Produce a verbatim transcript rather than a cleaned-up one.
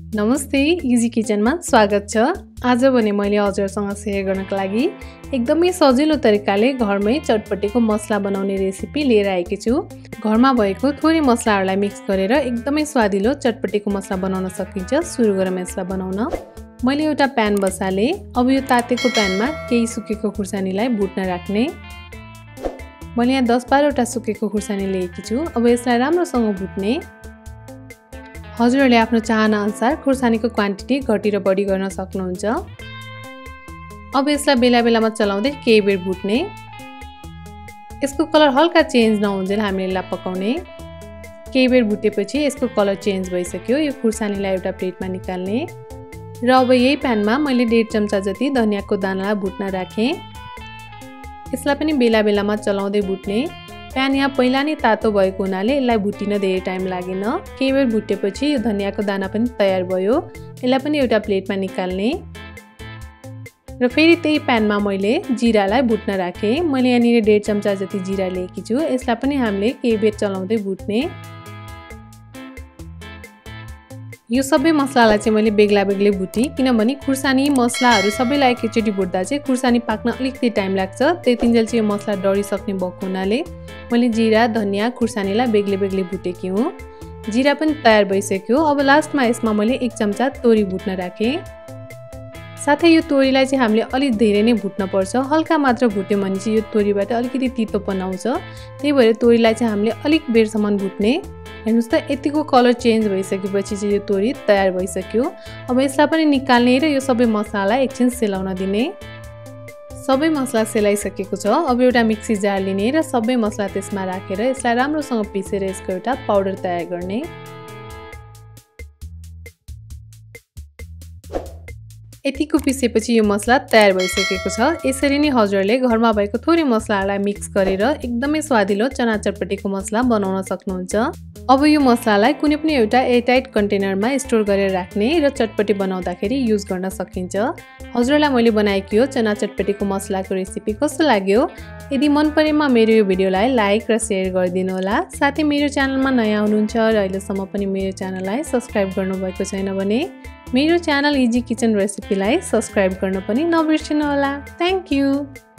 नमस्ते, इजी किचनमा स्वागत छ। आज भने मैले हजुरसँग शेयर गर्नको लागि एकदमै सजिलो तरिकाले घरमै चटपटेको मसला बनाउने रेसिपी लिएर आएकी छु। घरमा भएको थोरै मसलाहरूलाई मिक्स गरेर एकदमै स्वादिलो चटपटेको मसला बनाउन सकिन्छ। सुरु गरौँ यसलाई बनाउन। मैले एउटा प्यान बसाले। अब यो तातेको प्यानमा केही सुकेको खुर्सानीलाई भुट्न राख्ने। मैले यहाँ दस बाह्र वटा सुकेको खुर्सानी लिएकी छु। अब यसलाई राम्रोसँग भुट्ने। हजुरहरूले आफ्नो चाहना अनुसार खुर्सानीको क्वान्टिटी घटी र बढी गर्न सक्नुहुन्छ। अब यसलाई बेला बेलामा चलाउँदै केही बेर भुट्ने। यसको कलर हल्का चेन्ज नहुन्जेल हामीले यसलाई पकाउने। केही बेर भुटेपछि यसको कलर चेन्ज भइसक्यो। यो खुर्सानीलाई एउटा प्लेटमा निकाल्ने र अब यही प्यानमा मैले डेढ चम्चा जति धनियाको दानालाई भुट्न राखेँ। यसलाई पनि बेला बेलामा चलाउँदै भुट्ने। प्यान यहाँ पहिला नै तातो भएको हुनाले यसलाई भुटिन धेरै टाइम लागेन। केही बेर भुटेपछि यो धनियाको दाना पनि तयार भयो। यसलाई पनि एउटा प्लेटमा निकाल्ने र फेरि त्यही प्यानमा मैले जिरालाई भुट्न राखेँ। मैले यहाँनिर डेढ चम्चा जति जिरा लिएकी छु। यसलाई पनि हामीले केही बेर चलाउँदै भुट्ने। यो सबै मसलालाई चाहिँ मैले बेग्ला बेग्लै भुटेँ, किनभने खुर्सानी मसलाहरू सबैलाई एकैचोटि भुट्दा चाहिँ खुर्सानी पाक्न अलिकति टाइम लाग्छ। त्यतिन्जेल चाहिँ यो मसला डढिसक्ने भएको हुनाले मैले जिरा धनिया खुर्सानीलाई बेग्लै बेग्लै भुटेकी हुँ। जिरा पनि तयार भइसक्यो। अब लास्टमा यसमा मैले एक चम्चा तोरी भुट्न राखेँ। साथै यो तोरीलाई चाहिँ हामीले अलिक धेरै नै भुट्न पर्छ। हल्का मात्र भुट्यो भने चाहिँ यो तोरीबाट अलिकति तितोपन आउँछ। त्यही भएर तोरीलाई चाहिँ हामीले अलिक बेरसम्म भुट्ने। हेर्नुस् त यतिको कलर चेन्ज भइसकेपछि चाहिँ यो तोरी तयार भइसक्यो। अब यसलाई पनि निकाल्ने र यो सबै मसलालाई एकछिन सेलाउन दिने। सबै मसला सेलाइसकेको छ। अब एउटा मिक्सी जार लिने र सबै मसला त्यसमा राखेर यसलाई राम्रोसँग पिसेर यसको एउटा पाउडर तयार गर्ने। यतिको पिसेपछि यो मसला तयार भइसकेको छ। यसरी नै हजुरहरूले घरमा भएको थोरै मसलाहरूलाई मिक्स गरेर एकदमै स्वादिलो चना चटपटेको मसला बनाउन सक्नुहुन्छ। अब यो मसलालाई कुनै पनि एउटा एयरटाइट कन्टेनरमा स्टोर गरेर राख्ने र चटपटी बनाउँदाखेरि युज गर्न सकिन्छ। हजुरलाई मैले बनाएको यो चना चटपटेको मसलाको रेसिपी कस्तो लाग्यो? यदि मन परेमा मेरो यो भिडियोलाई लाइक र सेयर गरिदिनु होला। साथै मेरो च्यानलमा नयाँ हुनुहुन्छ र अहिलेसम्म पनि मेरो च्यानललाई सब्स्क्राइब गर्नुभएको छैन भने मेरो च्यानल इजी किचन रेसिपीलाई सब्स्क्राइब गर्न पनि नबिर्सिनु होला। Thank you.